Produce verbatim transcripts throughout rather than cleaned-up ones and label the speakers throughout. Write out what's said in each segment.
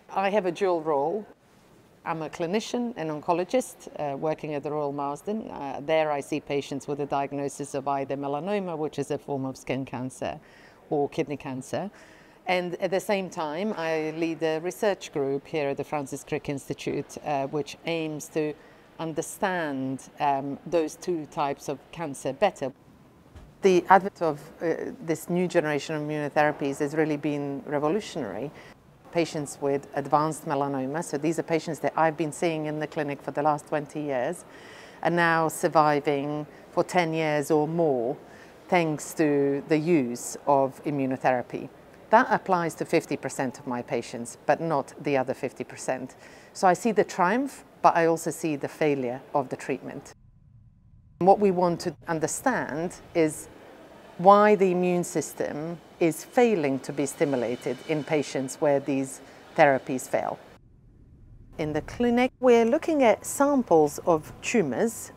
Speaker 1: I have a dual role. I'm a clinician and oncologist uh, working at the Royal Marsden. Uh, there I see patients with a diagnosis of either melanoma, which is a form of skin cancer, or kidney cancer. And at the same time, I lead a research group here at the Francis Crick Institute, uh, which aims to understand um, those two types of cancer better. The advent of uh, this new generation of immunotherapies has really been revolutionary. Patients with advanced melanoma, so these are patients that I've been seeing in the clinic for the last twenty years, are now surviving for ten years or more thanks to the use of immunotherapy. That applies to fifty percent of my patients, but not the other fifty percent. So I see the triumph, but I also see the failure of the treatment. What we want to understand is why the immune system is failing to be stimulated in patients where these therapies fail. In the clinic, we're looking at samples of tumours.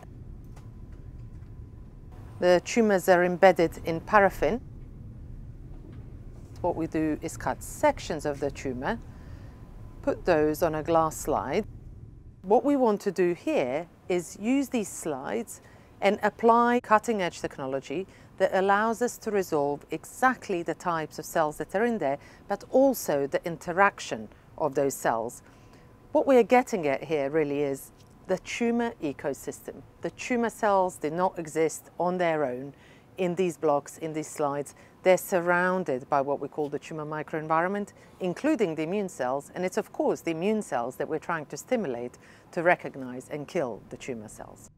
Speaker 1: The tumours are embedded in paraffin. What we do is cut sections of the tumour, put those on a glass slide. What we want to do here is use these slides and apply cutting-edge technology that allows us to resolve exactly the types of cells that are in there, but also the interaction of those cells. What we are getting at here really is the tumour ecosystem. The tumour cells do not exist on their own in these blocks, in these slides. They're surrounded by what we call the tumour microenvironment, including the immune cells, and it's of course the immune cells that we're trying to stimulate to recognise and kill the tumour cells.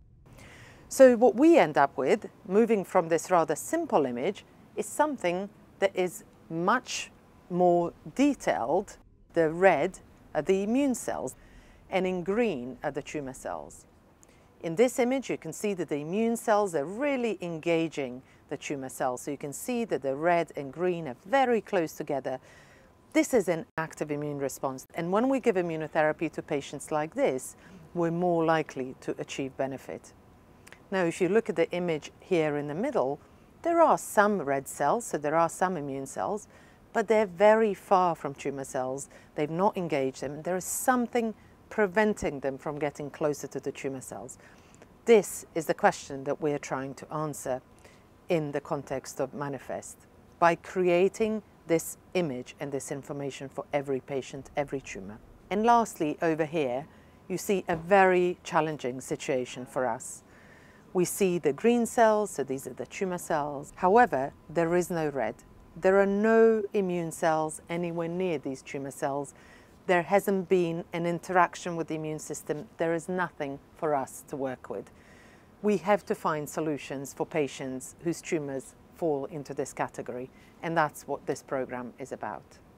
Speaker 1: So what we end up with, moving from this rather simple image, is something that is much more detailed. The red are the immune cells, and in green are the tumour cells. In this image, you can see that the immune cells are really engaging the tumour cells. So you can see that the red and green are very close together. This is an active immune response. And when we give immunotherapy to patients like this, we're more likely to achieve benefit. Now, if you look at the image here in the middle, there are some red cells, so there are some immune cells, but they're very far from tumour cells. They've not engaged them. There is something preventing them from getting closer to the tumour cells. This is the question that we're trying to answer in the context of Manifest, by creating this image and this information for every patient, every tumour. And lastly, over here, you see a very challenging situation for us. We see the green cells, so these are the tumour cells. However, there is no red. There are no immune cells anywhere near these tumour cells. There hasn't been an interaction with the immune system. There is nothing for us to work with. We have to find solutions for patients whose tumours fall into this category, and that's what this programme is about.